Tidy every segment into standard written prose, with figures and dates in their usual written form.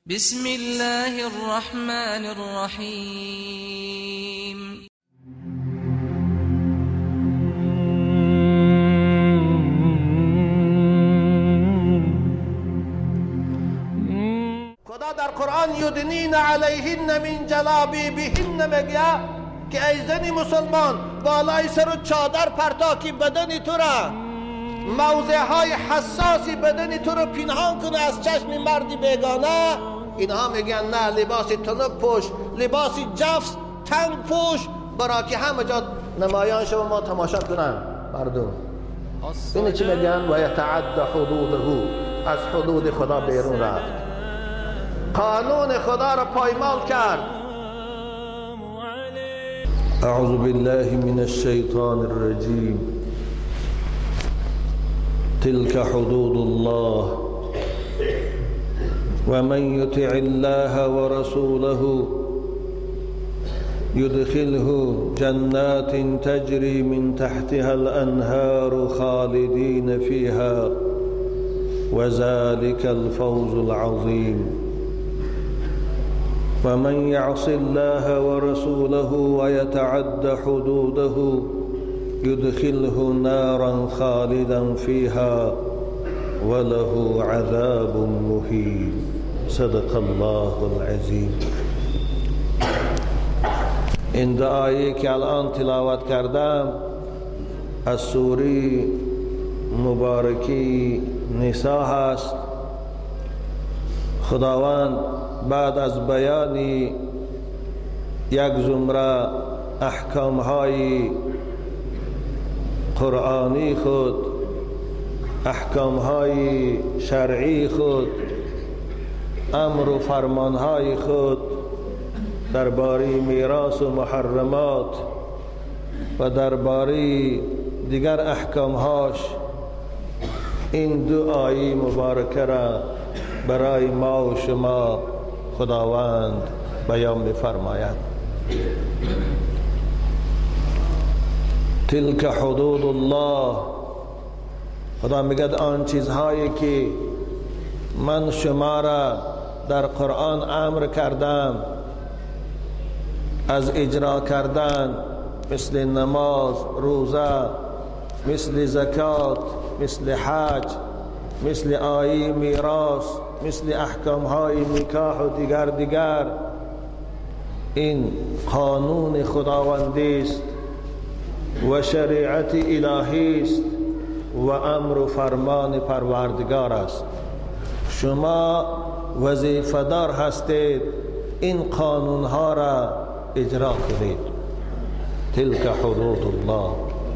بسم الله الرحمن الرحیم. خدا در قرآن یدنین علیهن من جلابیبهن میگه که ای زنی مسلمان بالای سر و چادر پرتاکی بدنی تو را، موضع های حساسی بدنی تو رو پنهان کنه از چشم مردی بیگانه. اینها میگن نه، لباسی تنک پوش، لباسی جفت تنگ پوش، برای که همه جا نمایان شو ما تماشا کنن مردم. اینه چی میگن؟ و یتعدى حدوده، از حدود خدا بیرون رفت، قانون خدا را پایمال کرد. اعوذ بالله من الشیطان الرجیم. تلك حدود الله ومن يطع الله ورسوله يدخله جنات تجري من تحتها الأنهار خالدين فيها وذلك الفوز العظيم. ومن يعص الله ورسوله ويتعد حدوده يدخله نارا خالدا فيها وله عذاب مهين. صدق الله العظیم. این دو آیه که الان تلاوت کردم از سوره مبارکی نساء هست. خداوند بعد از بیان یک زمره احکام‌های قرآنی خود، احکام‌های شرعی خود، امر و فرمان‌های خود درباره میراث و محرمات و درباره دیگر احکام‌هاش، این دو آیه مبارکه را برای ما و شما خداوند بیان می‌فرماید. تلک حدود الله. خدا میگه آن چیزهایی که من شما را در قرآن امر کردم از اجرا کردن، مثل نماز، روزه، مثل زکات، مثل حج، مثل آیه میراث، مثل احکام‌های نکاح و دیگر، این قانون خداوندی است و شریعت الهی است و امر و فرمان پروردگار است. شما وظیفه دار هستید این قانون ها را اجرا کنید. تلک حدود الله.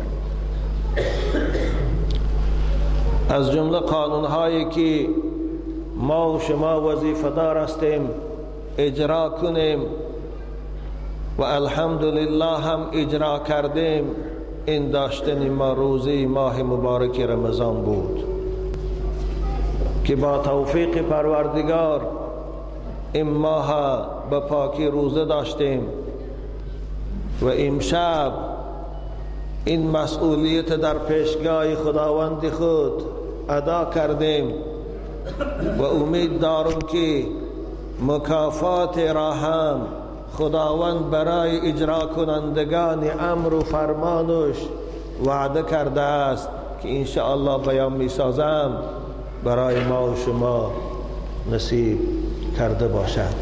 از جمله قانون هایی که ما و شما وظیفه دار هستیم اجرا کنیم و الحمدلله هم اجرا کردیم، این داشتن ما روزه ماه مبارک رمضان بود که با توفیق پروردگار این ماه به پاکی روزه داشتیم و امشب این مسئولیت در پیشگاه خداوند خود ادا کردیم و امید دارم که مکافات را هم خداوند برای اجرا کنندگان امر و فرمانش وعده کرده است که انشاءالله بیان می سازم برای ما و شما نصیب کرده باشد.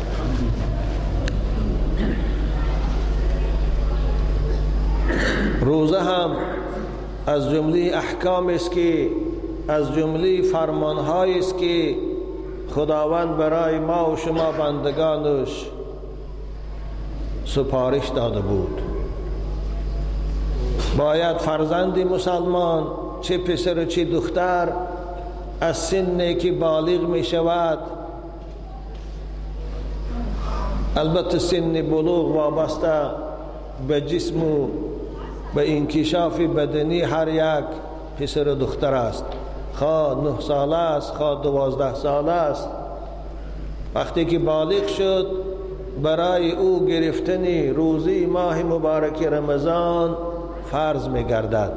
روزه هم از جمله احکام است که از جمله فرمان‌هایی است که خداوند برای ما و شما بندگانش سپارش داده بود. باید فرزند مسلمان، چه پسر و چه دختر، از سنی که بالغ می شود، البته سن بلوغ وابسته به جسم و به انکشاف بدنی هر یک پسر و دختر است، خواه 9 ساله است خواه 12 ساله است، وقتی که بالغ شد برای او گرفتن روزی ماه مبارک رمضان فرض می گردد.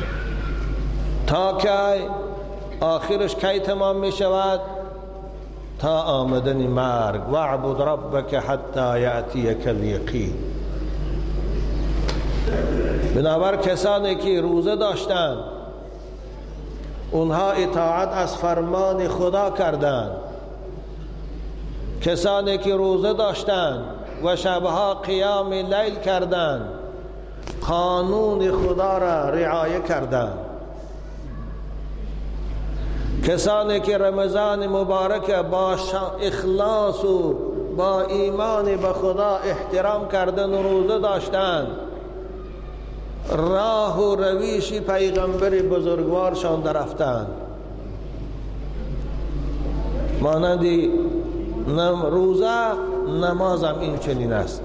تا که آخرش کی تمام می شود؟ تا آمدن مرگ. واعبد ربک حتی یأتیک الیقین. بنابر کسانی که روزه داشتند اونها اطاعت از فرمان خدا کردند. کسانی که روزه داشتند و شبها قیام لیل کردند قانون خدا را رعایت کردند. کسانی که رمضان مبارک با اخلاص و با ایمان به خدا احترام کردند و روزه داشتند راه و رویش پیغمبر بزرگوارشان درفتند. مانند روزه نماز هم این چنین است.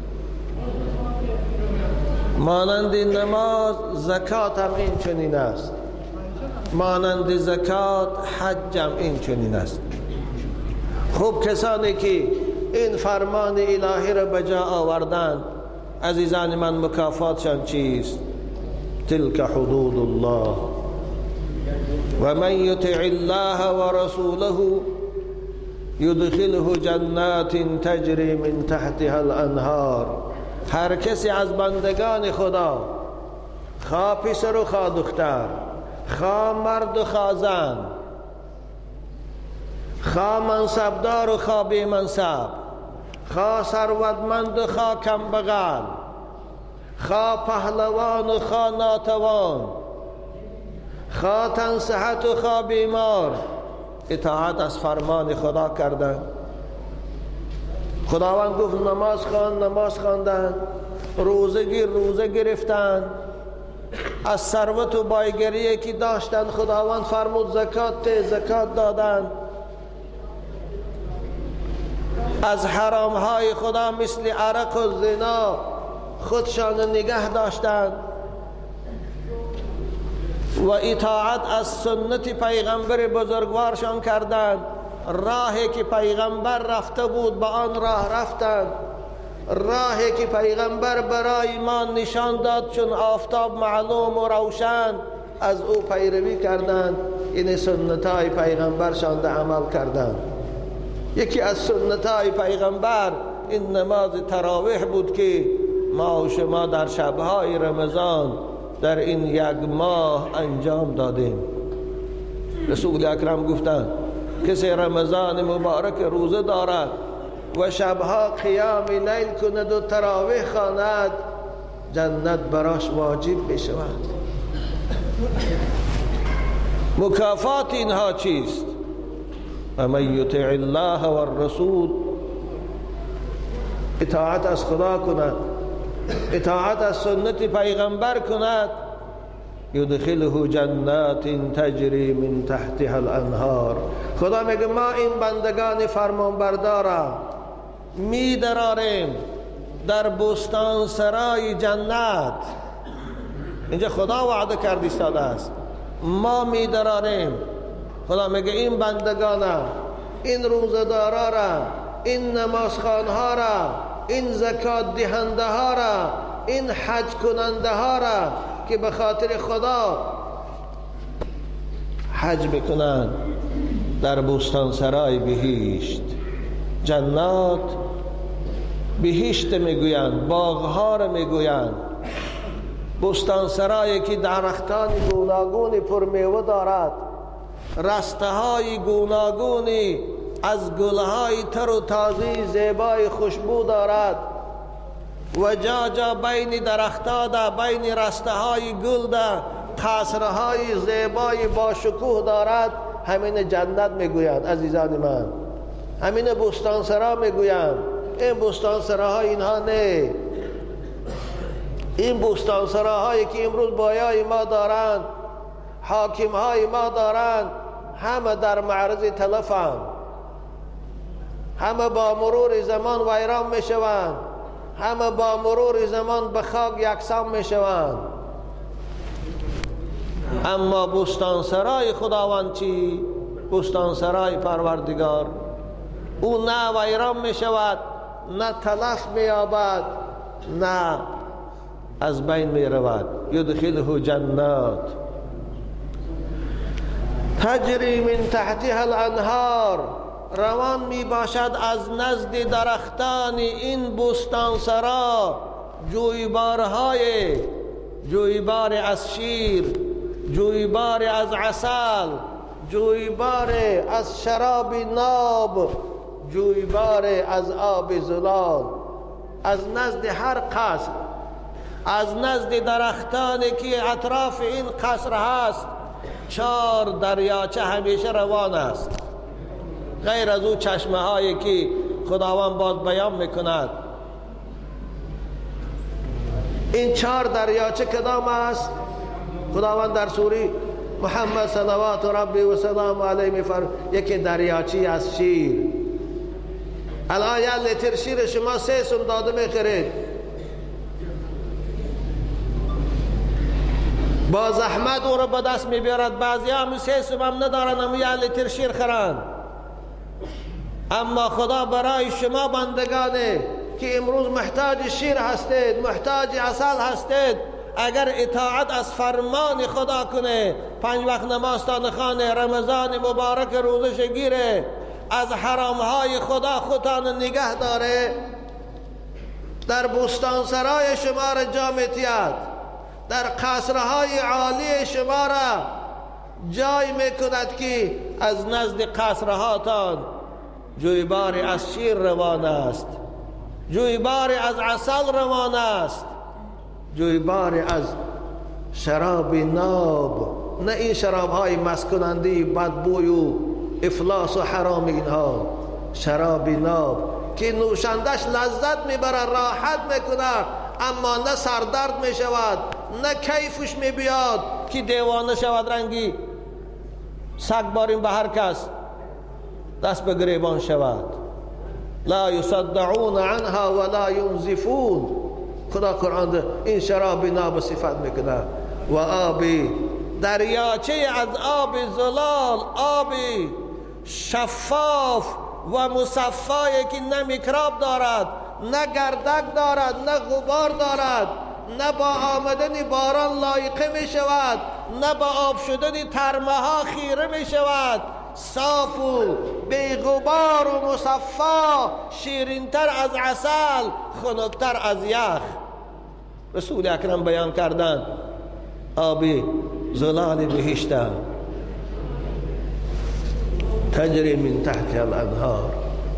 مانند نماز زکات هم این چنین است. مانند زکات حج هم این چنین است. خوب کسانی که این فرمان الهی را به جا آوردند عزیزان من مکافاتشان چیست؟ تلک حدود الله و من یطع الله و رسوله یدخله جنات تجری من تحتها الانهار. هر کسی از بندگان خدا، خواه پسر و خواه دختر، خواه مرد و خواه زن، خواه منصبدار و خواه بی منصب، خواه ثروتمند و خواه کمبغل، خواه پهلوان و خواه ناتوان، خواه تن صحت و خواه بیمار، اطاعت از فرمان خدا کردن. خداوند گفت نماز خواندند، روزه گرفتند، از ثروت و بایگریه که داشتند خداوند فرمود زکات دادند، از حرام های خدا مثل عرق و زنا خودشان نگه داشتند و اطاعت از سنت پیغمبر بزرگوارشان کردند. راهی که پیغمبر رفته بود به آن راه رفتند. راهی که پیغمبر برای ما نشان داد چون آفتاب معلوم و روشن از او پیروی کردند. این سنتای پیغمبرشان عمل کردند. یکی از سنتای پیغمبر این نماز تراویح بود که ما و شما در شبهای رمضان در این یک ماه انجام دادیم. رسول اکرم گفتند کسی رمضان مبارک روزه دارد و شبها قیام لیل کند و تراویح خواند جنت براش واجب می شود. مکافات اینها چیست؟ ومن یطع الله و الرسول، اطاعت از خدا کند، اطاعت از سنت پیغمبر کند، یدخله جنات تجری من تحتها الانهار. خدا میگه ما این بندگان فرمانبردارا می دراریم در بستان سرای جنت. اینجا خدا وعده کرد ایستاده است ما می دراریم. خدا میگه این بندگانا، این روزدارا را، این نمازخوانها را، این زکات دهنده ها را، این حج کننده ها را که به خاطر خدا حج بکنند در بستان سرای بهشت. جنات بهشت میگویند، باغها را میگویند. بستان سرایی که درختان گوناگون پرمیوه دارد، رسته های گوناگونی از گلهای تر و تازه زیبای خوشبو دارد و جا جا بین درختها ده، بین رسته های گل ده قصرهای زیبای با شکوه دارد. همین جنت میگویند عزیزان من، همین بستان سرا میگویند. این بستان سراهای اینها نه. این بستان سراهایی که امروز بایای ما دارند، حاکم های ما دارند، همه در معرض تلفند، همه با مرور زمان ویران می شوند، همه با مرور زمان به خاک یکسان می شوند. اما بستان سرای خداوند چی؟ بستان سرای پروردگار، او نه ویران می شود، نه تلف می یابد، نه از بین می رود. یدخله جنات تجری من تحتها الانهار. روان می باشد از نزد درختان این بستانسرا جویبار از شیر، جویبار از عسل، جویبار از شراب ناب، جویبار از آب زلال. از نزد هر قصر، از نزد درختانی که اطراف این قصر هست 4 دریاچه همیشه روان است، غیر از او چشمه هایی که خداوند باز بیان میکند. این 4 دریاچه کدام است؟ خداوند در سوره محمد صلوات ربی و سلام علیه میفرماید یکی دریاچه از شیر. الان یه لیتر شیر شما 3 سوم داده میخرید، با زحمت او رو به دست میبرد. بعضی هم 3 سوم هم ندارن، اما یه لیتر شیر خرند. اما خدا برای شما بندگانه که امروز محتاج شیر هستید، محتاج عسل هستید، اگر اطاعت از فرمان خدا کنه، 5 وقت نماز خانه، رمضان مبارک روزش گیره، از حرامهای خدا خودتان نگه داره، در بستانسرای شما را جا می‌تید، در قصرهای عالی شما را جای میکند که از نزد قصرهاتان جویبار از شیر روان است، جویبار از عسل روان است، جویبار از شراب ناب، نه این شرابهای مسکننده بدبوی و افلاس و حرام، اینها شراب ناب که نوشندش لذت میبره، راحت میکنه، اما نه سردرد میشود، نه کیفش میبیاد که دیوانه شود، رنگی سگ باریم به هر کس دست به گریبان شود. لا یصدعون عنها ولا ینزفون. خدا قرآن این شراب ناب صفت میکنه. و آبی دریاچه از آب زلال، آبی شفاف و مصفایی که نه میکروب دارد، نه گردک دارد، نه غبار دارد، نه با آمدن باران لایقه می شود، نه با آب شدن ترمه ها خیره می شود، صاف و بی غبار و مصفا، شیرینتر از عسل، خنکتر از یخ. رسول اکرم بیان کردند آبی زلال بهشته تجری من تحت الانهار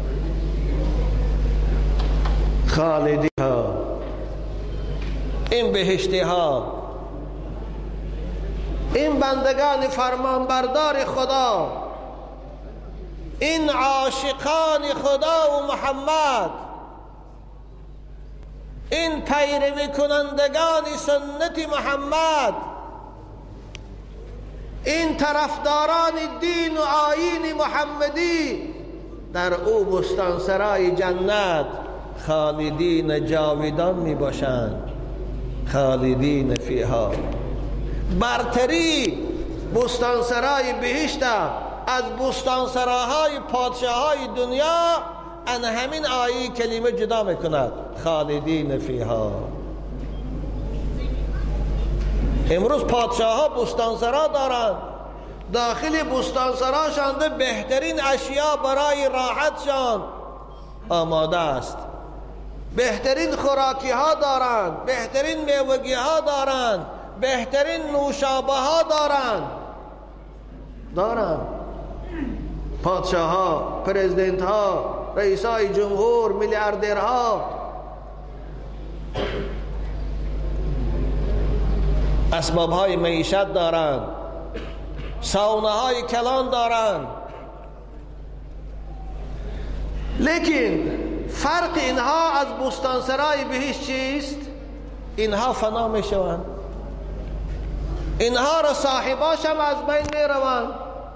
خالدی ها. این بهشتی ها، این بندگان فرمانبردار خدا، این عاشقان خدا و محمد، این پیروی کنندگان سنت محمد، این طرفداران دین و آیین محمدی، در او بستانسرای جنت خالدین جاودان می باشند، خالدین فیها. برتری بستانسرای بهشت از بستانسراهای پادشاهای دنیا ان همین آیه کلمه جدا میکند، خالدین فیها. امروز پادشاه ها بستانسرا دارند، داخل بستانسراشان بهترین اشیا برای راحتشان آماده است، بهترین خوراکی ها دارند، بهترین میوگی ها دارند، بهترین نوشابه ها دارند. پادشاه ها، پرزیدنت ها، رئیسای جمهور، میلیاردرها اسباب های معیشت دارند، ساونه های کلان دارند. لیکن فرق اینها از بستانسرای بهشت چیست؟ اینها فنا می شوند، اینها را صاحباش هم از بین می روند.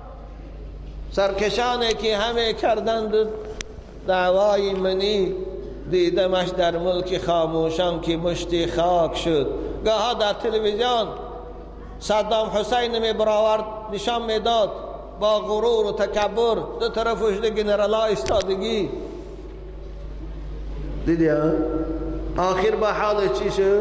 سرکشانی که همه کردند دعوای منی، دیدمش در ملک خاموشان که مشتی خاک شد. گاها در تلویزیون صدام حسین می برآورد نشان میداد با غرور و تکبر، دو طرفش گنرالا ایستادگی. دیدی آخر با حال چی شد؟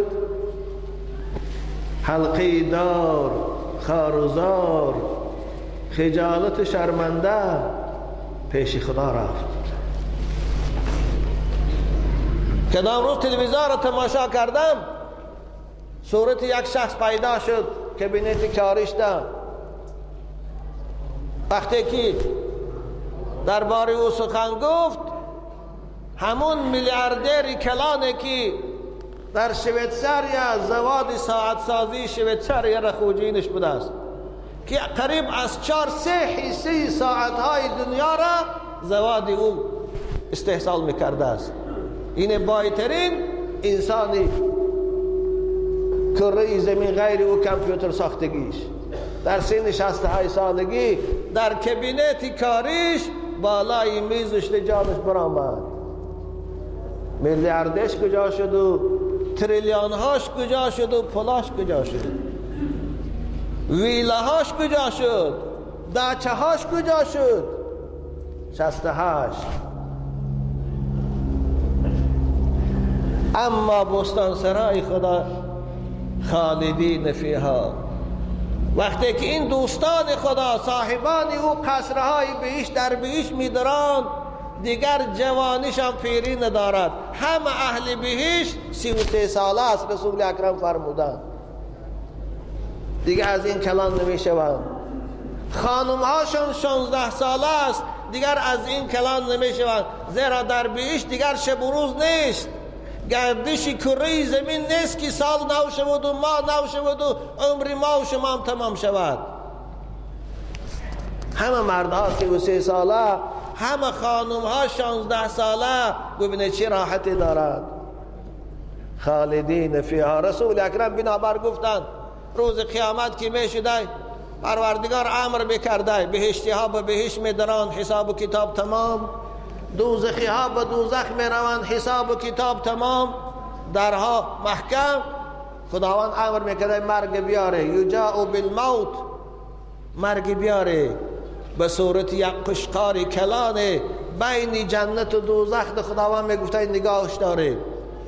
حلقه دار، خاروزار، خجالت شرمنده. پیش خدا رفت. کدام روز تلویزیون را تماشا کردم، صورت یک شخص پیدا شد که بینیت کاریش ده. وقتی که درباره او سخن گفت، همون میلیاردر کلانه که در شویتزر یا زواد ساعت سازی شویتزر یا رخوجینش بوده است که قریب از 4-3 ساعت های دنیا را زواد او استحصال میکرده است. این بایترین انسانی کره زمین غیر او کامپیوتر ساختگیش در سن 68 سالگی در کابینت کاریش بالای میزش جانش برآمد. میلیاردش کجا شد و تریلیونهاش کجا شد و پلاش کجا شد، ویلاهاش کجا شد، داچه‌هاش کجا شد؟ 68. اما بستانسرای خدا خالدین فیها، وقتی که این دوستان خدا صاحبان او قصرهای بهشت در بهشت می‌دارند، دیگر جوانیش هم پیری ندارد. همه اهل بهشت 33 ساله است. رسول اکرم فرمودند دیگر از این کلان نمیشوند. خانم هاشون 16 ساله است، دیگر از این کلان نمیشوند، زیرا در بهشت دیگر شب و روز نیست، گردش کره زمین نیست که سال نو شود و ماه نو شود و عمر ما و شما هم تمام شود. همه مردها 33 ساله، همه خانم ها 16 ساله. ببینید چه راحتی دارد. خالدین فیها. رسول اکرم بنابر گفتند روز قیامت که می شده پروردگار امر بکرده بهشتی ها به بهشت می درند، حساب و کتاب تمام. دوزخی ها به دوزخ می روند، حساب و کتاب تمام. درها محکم. خداوند امر میکرده مرگ بیاره، یجاء بالموت، مرگ بیاره به صورت یک قشقار کلانه بین جنت و دوزخ. خداوند میگفته نگاهش داره.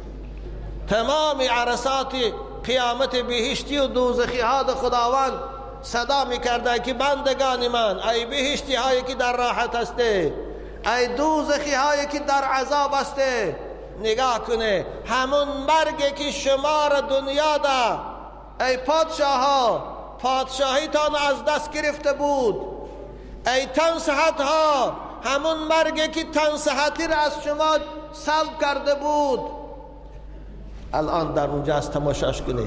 تمام عرصات قیامت بهشتی و دوزخی ها خداوند صدا میکرده که بندگان من، ای بهشتی هایی که در راحت هسته، ای دوزخی هایی که در عذاب هسته، نگاه کنه همون مرگی که شما را دنیا ده، ای پادشاه ها پادشاهیتان از دست گرفته بود، ای تنصحت ها همون مرگی که تنصحتی را از شما سلب کرده بود، الان در اونجا از تماشاش کنه.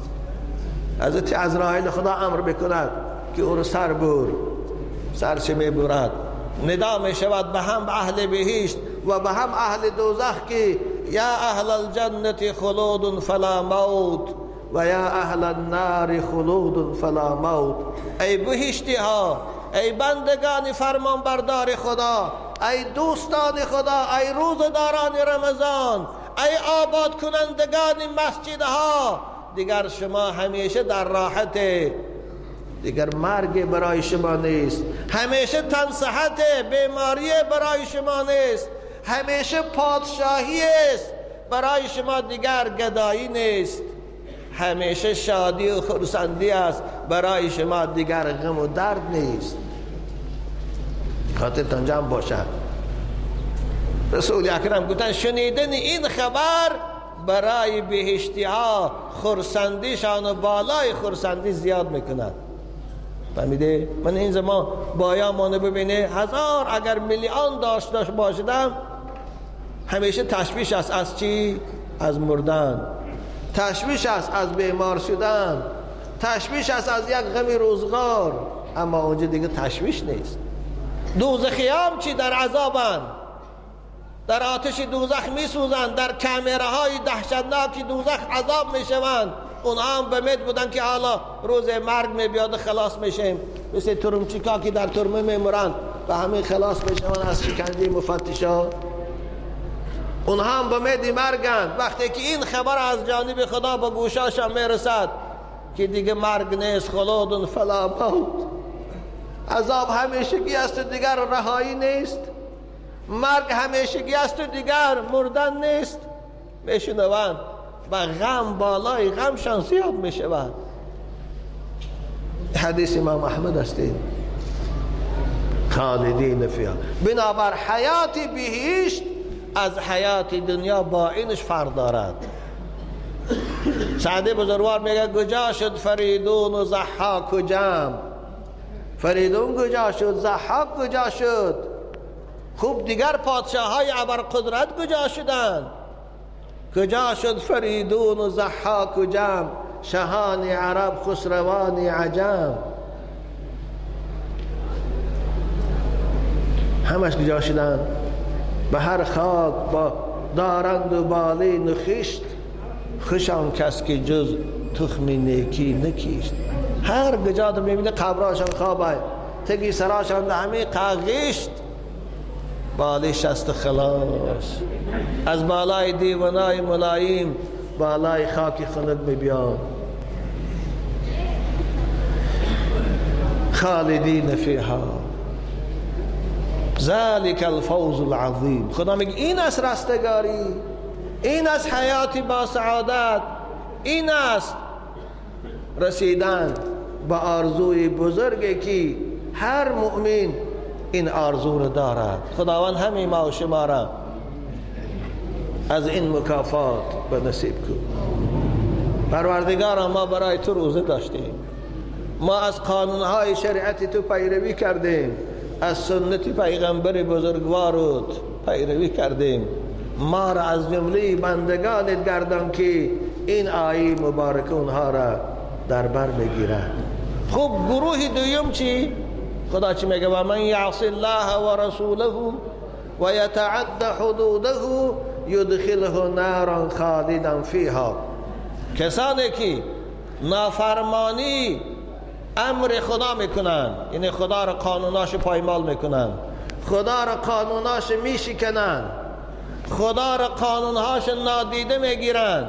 حضرت عزرائیل خدا امر بکند که او رو سر بر، سرچه می برد، ندا می شود به هم اهل بهشت و به هم اهل دوزخ که یا اهل الجنت خلود فلا موت و یا اهل النار خلود فلا موت. ای بهشتی ها، ای بندگان فرمان بردار خدا، ای دوستان خدا، ای روزداران رمضان، ای آباد کنندگان مسجدها، دیگر شما همیشه در راحت، دیگر مرگ برای شما نیست، همیشه تنصحت، بیماری برای شما نیست، همیشه پادشاهی است برای شما، دیگر گدایی نیست، همیشه شادی و خرسندی است برای شما، دیگر غم و درد نیست. خاطرتان جمع باشد. رسول اکرم گفتن شنیدن این خبر برای بهشتی ها خرسندیشان و بالای خرسندی زیاد میکند. فهمیده؟ من این زمان بایامانو ببینه 1000 اگر میلیون داشت باشدم، همیشه تشویش است از چی؟ از مردن، تشویش است از بیمار شدن، تشویش است از یک غم روزگار. اما اونجا دیگه تشویش نیست. دوزخی هم چی؟ در عذابند، در آتش دوزخ می سوزند، در کامرهای دهشتناک دوزخ عذاب می شوند. اونها هم به مید بودن که حالا روز مرگ می بیاد خلاص میشیم، مثل ترمچیکا که در ترمه می مرند و همین خلاص می شوند از شکنجه مفتشا. اونها هم به مید مرگند. وقتی که این خبر از جانب خدا به گوشاشان می رسد که دیگه مرگ نیست، خلود فلا موت، عذاب همیشگی است و دیگر رهایی نیست، مرگ همیشگی است و دیگر مردن نیست، میشنوند و غم بالای غمشان زیاد میشود. حدیث امام احمد است. خالدین فیها. بنابر حیات بهشت از حیات دنیا با اینش فرق دارد. سعدی بزرگوار میگه کجا شد فریدون و ضحاک و جمع. فریدون کجا شد، ضحاک کجا شد، خوب دیگر پادشاه های ابرقدرت کجا شدند؟ کجا شد فریدون و ضحاک و جمع، شهان عرب خسروان عجم. همش کجا شدند؟ به هر خاک با دارند و بالین و خشت، خوش آن کس که جز تخم نیکی نکیشت. هر کجا تو میبینی قبراشان خوابه، تگی سراشان ده همه قاقشت، بالش است خلاص. از بالای دیوانای ملایم بالای خاکی خنک میبیان. خالدین فیها ذلک الفوز العظیم. خدا میگه این است رستگاری، این است حیاتی با سعادت، این است رسیدن به آرزوی بزرگی که هر مؤمن این آرزو رو دارد. خداوند همه ما و شما را از این مکافات به نصیب کن. پروردگارا ما برای تو روزه داشتیم، ما از قانونهای شریعت تو پیروی کردیم، از سنت پیغمبر بزرگوارت پیروی کردیم. ما را از جمله بندگانت گردان که این آیه مبارک اونها را در بر بگیرد. خب گروه دوم چی؟ خدا چی میگه؟ و من یعص الله و رسوله و یتعد حدوده یدخله نارا خالدا فیها. کسانی که نافرمانی امر خدا میکنن، یعنی خدا را قانوناش پایمال میکنن، خدا را قانوناش میشکنن، خدا را قانونهاش نادیده میگیرن،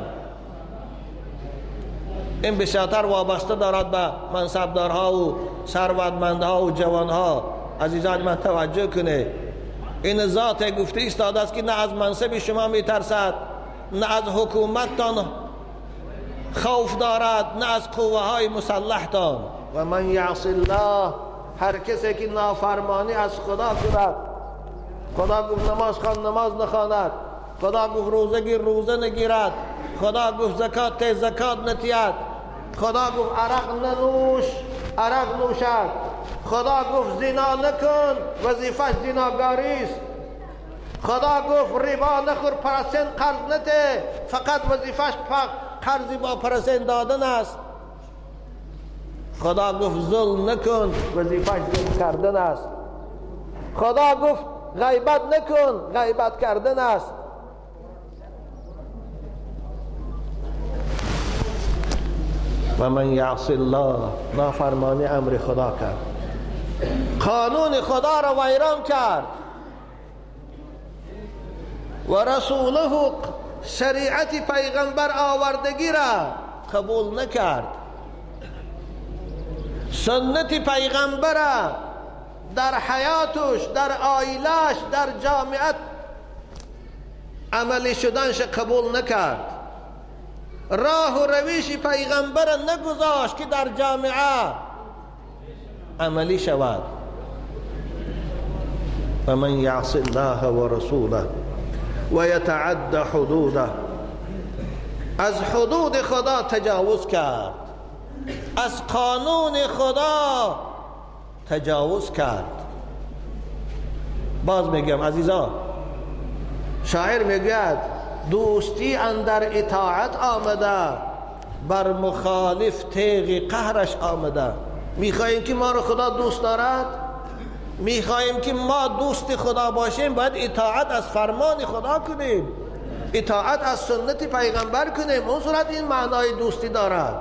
این بسیارتر وابسته دارد به منصبدارها و ثروتمندها و جوانها. عزیزان من توجه کنه، این ذات گفته ایستاده است که نه از منصب شما میترسد، نه از حکومتتان خوف دارد، نه از قوه های مسلحتان. و من یعص الله، هر کسی که نافرمانی از خدا کند، خدا گفت نماز خوان نماز نخواند، خدا گفت روزه گیر روزه نگیرد، خدا گفت زکات ته زکات نتید، خدا گفت عرق ننوش عرق نوشد، خدا گفت زنا نکن وظیفش زناگاری است، خدا گفت ربا نخور پرسین قرض نته فقط وظیفش قرضی با پرسین دادن است، خدا گفت ظلم نکن وظیفش ظلم کردن است، خدا گفت غیبت نکن غیبت کردن است. و من یعص الله، نافرمانی امر خدا کرد، قانون خدا را ویران کرد، و رسوله شریعت پیغمبر آوردگی را قبول نکرد، سنت پیغمبر را در حیاتش، در آیلش، در جامعت عملی شدنش قبول نکرد، راه و رویش پیغمبر نگذاشت که در جامعه عملی شود. و من یعص الله و رسوله و یتعد حدوده، از حدود خدا تجاوز کرد، از قانون خدا تجاوز کرد. باز میگم عزیزان، شاعر میگوید دوستی اندر اطاعت آمده، بر مخالف تیغ قهرش آمده. میخواییم که ما رو خدا دوست دارد، میخواییم که ما دوست خدا باشیم، باید اطاعت از فرمان خدا کنیم، اطاعت از سنت پیغمبر کنیم، اون صورت این معنای دوستی دارد.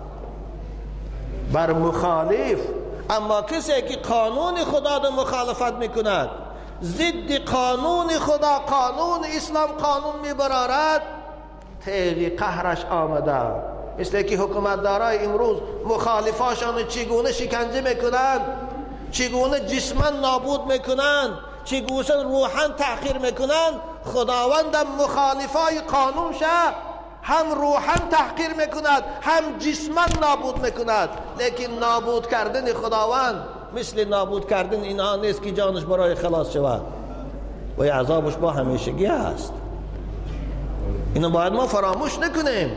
بر مخالف، اما کسی که قانون خدا رو مخالفت میکند، ضد قانون خدا، قانون اسلام قانون میبرارد، تیغ قهرش آمده. مثل که حکومتدارای امروز مخالفاشان چگونه شکنجه میکنند، چگونه جسماً نابود میکنند، چگونه روحاً تحقیر میکنند، خداوندم مخالفای قانون شه هم روحاً تحقیر میکند هم جسماً نابود میکند. لیکن نابود کردن خداوند مثل نابود کردن اینها نیست که جانش برای خلاص شود و عذابش با همیشگی است. اینو باید ما فراموش نکنیم.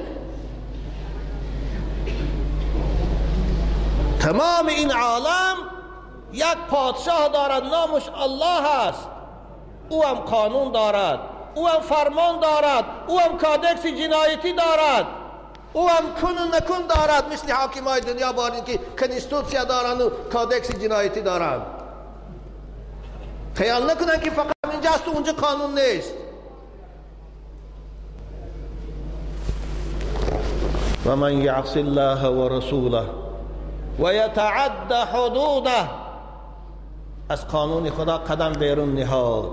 تمام این عالم یک پادشاه دارد، نامش الله است. او هم قانون دارد، او هم فرمان دارد، او هم کادکس جنایتی دارد، او هم کن و نکن دارد. مثل حاکمای دنیا بارین که کنستیتوسیا دارند و کادکس جنایتی دارند. خیال نکنن که فقط اینجاست و اونجا قانون نیست. و من یعص الله و رسوله و یتعد حدوده، از قانون خدا قدم بیرون نهاد.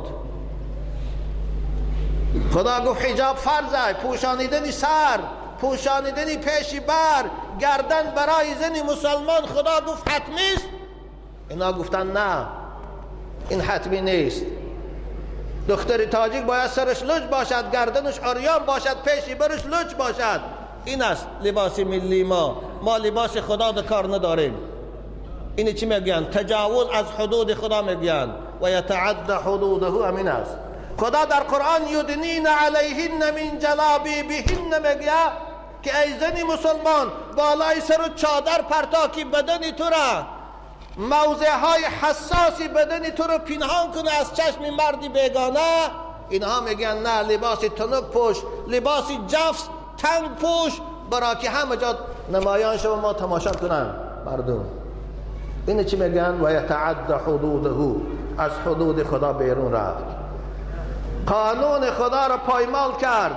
خدا گفت حجاب فرضه، پوشانیدن سر، پوشانیدن پیش بر، گردن برای زن مسلمان خدا گفت حتمی است. اینا گفتن نه، این حتمی نیست. دختر تاجیک باید سرش لج باشد، گردنش عریان باشد، پیش برش لج باشد. این است لباس ملی ما لباس خدا در کار نداریم. این چی میگن؟ تجاوز از حدود خدا میگن. و یتعد حدوده، همین است. خدا در قرآن یدنین علیهن من جلابیبهن میگه که ای زن مسلمان بالای سر و چادر پرتاکی بدن تو را، موضع های حساسی بدن تو رو پنهان کنه از چشم مردی بیگانه. اینها میگن نه، لباس تنک پوش، لباس جفت تنگ پوش، برای که همه جا نمایان شما ما تماشا کنن مردم. این چی میگن؟ و یتعد حدوده، از حدود خدا بیرون رفت، قانون خدا را پایمال کرد،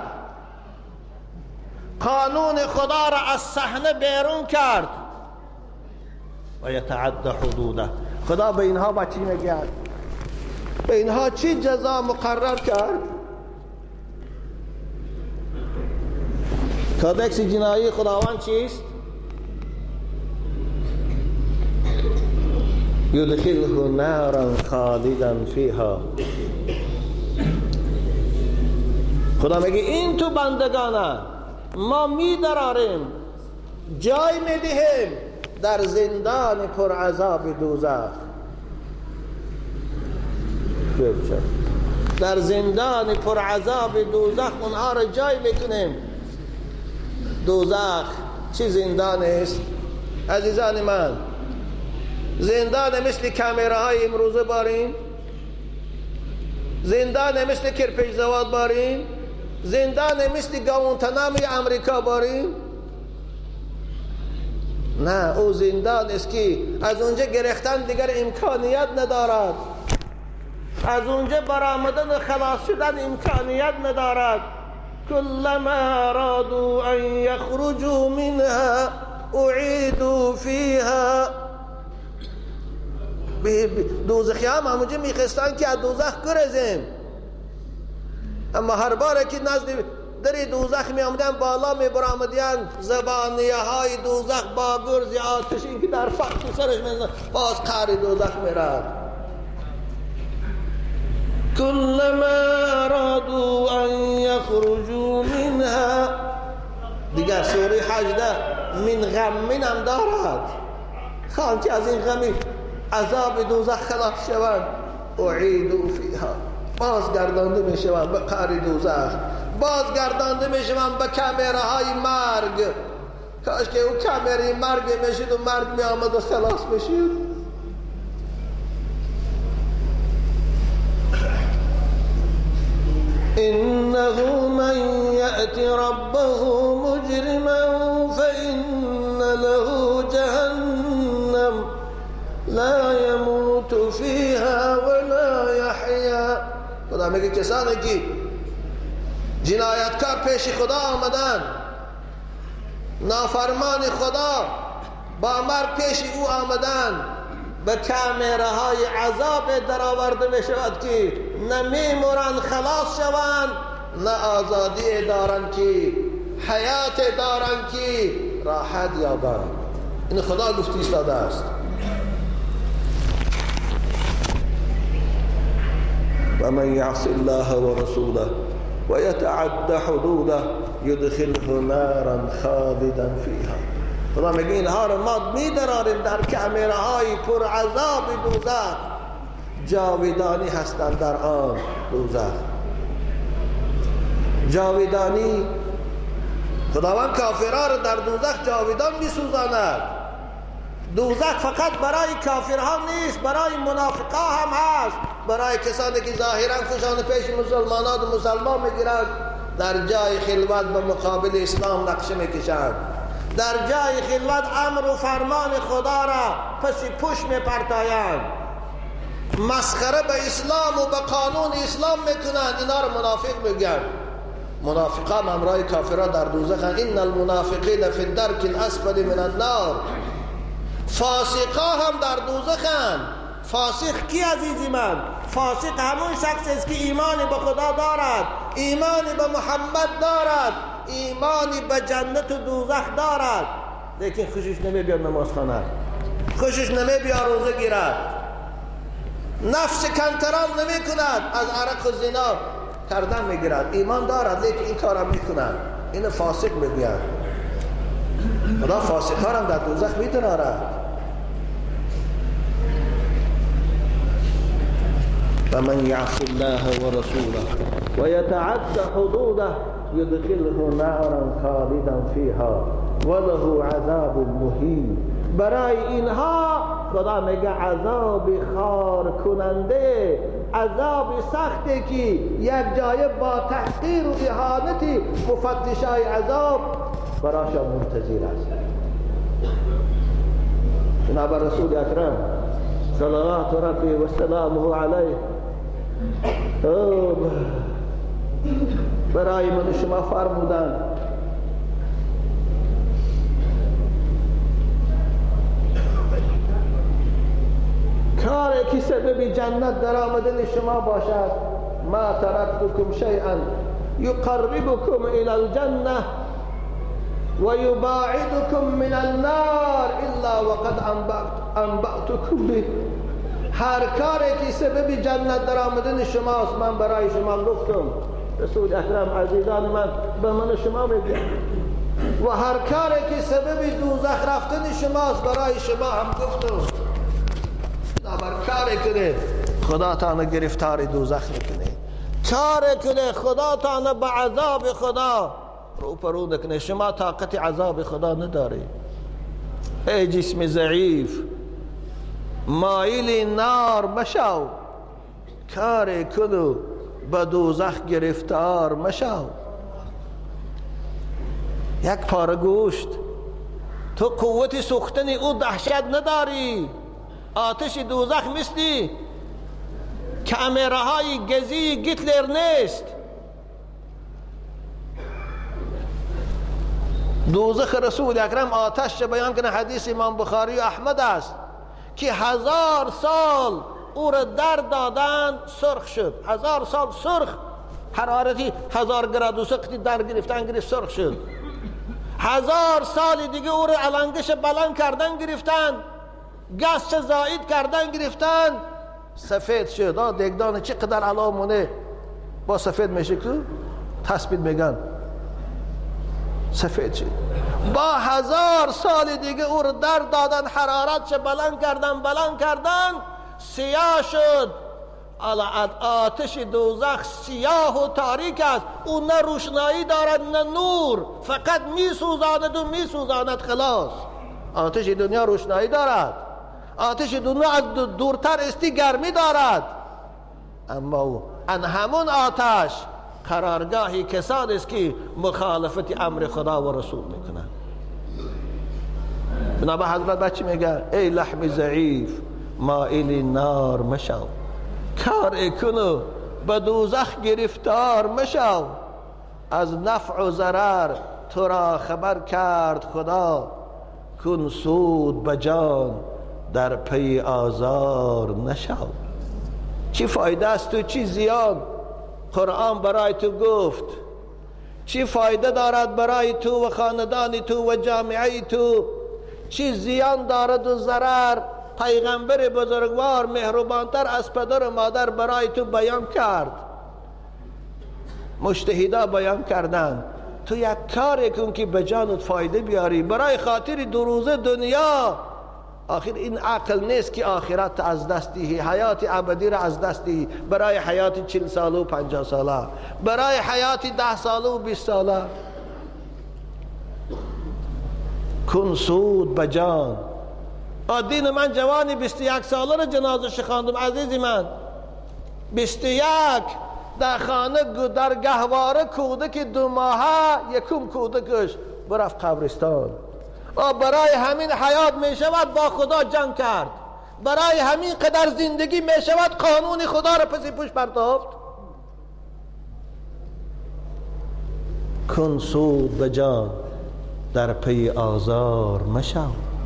قانون خدا را از صحنه بیرون کرد. و یتعد حدوده، خدا به اینها با چی میگه؟ به اینها چی جزا مقرر کرد؟ کادکس جنایی خداوند چیست؟ یدخله نارا خالدا فیها. خدا میگه این تو بندگانه ما میدراریم، جای میدهیم در زندان پرعذاب دوزخ. در زندان پرعذاب دوزخ اونها را جای میکنیم. دوزخ چی زندان است عزیزان من؟ زندان مثل کامراهای امروزه بارین، زندان مثل کرپیش زواد بارین، زندان مثل گوانتاناموی امریکا بارین؟ نه، او زندان است که از اونجا گرفتن دیگر امکانیت ندارد، از اونجا برآمدن خلاص شدن امکانیت ندارد. كلما ارادوا ان يخرجوا منها اعيدوا فيها. دوزخی هم همونجا میخواستن که از دوزخ گریزیم، اما هر باره که نزد در دوزخ می آمدن بالا می برآمدن، زبانیه های دوزخ با گرز آتشی که در فخ سرش میزنن، باز قعر دوزخ می رفت. كلما ارادوا ان يخرجوا منها. دیگر سوره 18 من غم هم دارد. خواهند که از این غمی عذاب دوزخ خلاص شوند، اعیدوا فیها، بازگردانده می شوند به قعر دوزخ، بازگردانده می شوند به کامراهای مرگ. کاش که او کامرای مرگ میشید و مرگ می آمد و خلاص بشید. إنه من يأت ربه مجرما فإن له جهنم لا يموت فيها ولا يحيا. خدا میگه کسانی که جنایتکار پیش خدا آمدن، نافرمان خدا با مرگ پیش او آمدن، به کامراهای عذاب در آورده می شود که نه میمورند خلاص شوند، نه آزادی دارند که حیات دارند که راحت یابند. این خدا گفتی ایستاده است. و من یعص الله و رسوله و یتعد حدوده یدخله نارا خالدا فیها. خدا میگه اینها رو ما می‌دراریم در کامره‌های پر عذاب دوزخ، جاویدانی هستند در آن دوزخ. جاویدانی، خداوند کافرها رو در دوزخ جاویدان می‌سوزاند. دوزخ فقط برای کافرها نیست، برای منافقا هم هست، برای کسانی که ظاهرا خودشان پیش مسلمانان و مسلمان میگیرند، در جای خلوت به مقابل اسلام نقشه میکشند، در جای خلوت امر و فرمان خدا را پس پشت میپرتایند، مسخره به اسلام و به قانون اسلام میکنند. اینا رو منافق میگن. منافقا هم همراه کافرها در دوزخ. ان المنافقین فی الدرک الاسفل من النار. فاسقا هم در دوزخند. فاسق کی عزیزی من؟ فاسق همون شخص است که ایمانی به خدا دارد، ایمانی به محمد دارد، ایمانی به جنت و دوزخ دارد، لیکن خوشش نمیبیاد نماز خواند، خوشش نمیبیاد روزه گیرد، نفس کنترل نمی کند، از عرق و زنا کردن میگیرد، ایمان دارد لیکن این کارم میکند. این فاسق میگوید. خدا فاسقا هم در دوزخ میدرارد. فمن يعص الله ورسوله ويتعد حدوده يدخله نارا خالدا فيها وله عذاب مهين. برای اینها خدا میگه عذاب خار کننده، عذاب سختی که یک جای با تحقیر و اهانتی مفتشای عذاب براشان منتظر است. جناب رسول اکرم صلوات ربی و سلامه علیه برای من شما فرمودند کاری که سبب جنت در آمدن شما باشد، ما ترکتکم شیئا یقربکم الی الجنه و یباعدکم من النار الا وقد انبأتکم به. هر کاری که سبب جنت در آمدن شماست من برای شما گفتم. رسول اکرم عزیزان من به من شما میگه و هر کاری که سبب دوزخ رفتن شماست برای شما هم گفتم. بر کاری کنه خدا تانه گرفتار دوزخ میکنه، کاری کنه خدا تانه به عذاب خدا روپرو نکنه. شما طاقت عذاب خدا نداری. ای جسم ضعیف مایل نار مشو، کاری کنو به دوزخ گرفتار مشو. یک پاره گوشت تو قوت سوختن او دهشت نداری. آتش دوزخ مثلی کامره‌های گزی گیتلر نیست. دوزخ رسول اکرم آتش بیان کنه حدیث امام بخاری و احمد است که 1000 سال او را در دادن سرخ شد. 1000 سال سرخ، حرارتی 1000 گراد سختی در گرفت سرخ شد. 1000 سال دیگه او را علنگش بلند کردن گرفتن، گازش زائد کردن گرفتن، سفید شد. دگدان چقدر علامونه با سفید میشه که تثبیت میگن سفید شد. با 1000 سال دیگه او رو در دادن، حرارتش بلند کردن سیاه شد. آتش دوزخ سیاه و تاریک است. او نه روشنایی دارد نه نور، فقط میسوزاند و میسوزاند خلاص. آتش دنیا روشنایی دارد، آتش دنیا از دورتر استی گرمی دارد، اما ان همون آتش قرارگاهی کسانی است که مخالفت امر خدا و رسول میکنند. بنابر حضرت بچه میگه ای لحم ضعیف مائل نار مشو، کار کنو به دوزخ گرفتار مشو. از نفع و ضرر تو را خبر کرد خدا، کن سود بجان در پی آزار نشو. چی فایده است تو چی زیان قرآن برای تو گفت، چی فایده دارد برای تو و خاندان تو و جامعه تو، چی زیان دارد و ضرر پیغمبر بزرگوار مهربانتر از پدر و مادر برای تو بیان کرد. مجتهدا بیان کردند تو یک کاری کن که به جانت فایده بیاری برای خاطر 2 روزه دنیا. آخر این عقل نیست که آخرت از دست دهی، حیات ابدی را از دست دهی برای حیات 40 ساله و 50 ساله، برای حیات 10 ساله و 20 ساله. کن سود به جان. دین من جوانی 21 ساله را جنازه خواندم عزیزی من. 21 در خانه در گهواره کودک 2 ماهه یکم کودکش برفت قبرستان. برای همین حیات می شود با خدا جنگ کرد، برای همین قدر زندگی می شود قانون خدا را پس پوش پرتافت. کن سود به جان در پی آزار مشو.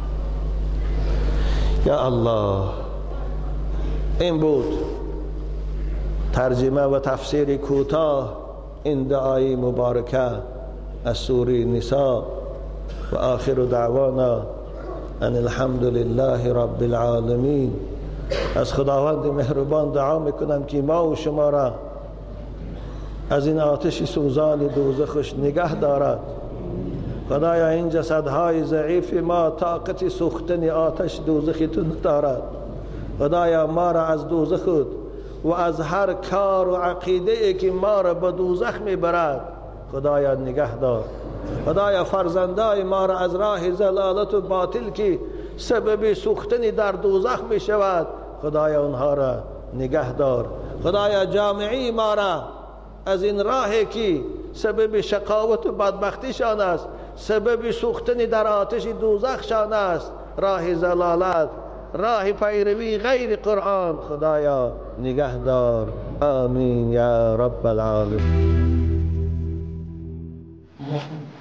یا الله، این بود ترجمه و تفسیر کوتاه این دعای مبارکه از سوره نساء. و آخر دعوانا ان الحمد لله رب العالمین. از خداوند مهربان دعا میکنم که ما و شما را از این آتش سوزان دوزخش نگه دارد. خدایا این جسدهای ضعیف ما طاقت سوختن آتش دوزخی تو ندارد. خدایا ما را از دوزخ و از هر کار و عقیده ای که ما را به دوزخ میبرد خدایا نگه دار. خدایا فرزندای ما را از راه ضلالت و باطل که سبب سوختن در دوزخ می شود خدایا اونها را نگه دار. خدایا جامعه ما را از این راهی که سبب شقاوت و بدبختی شان است، سبب سوختن در آتش دوزخ شان است، راه ضلالت، راه پیروی غیر قرآن، خدایا نگه دار. آمین یا رب العالمین.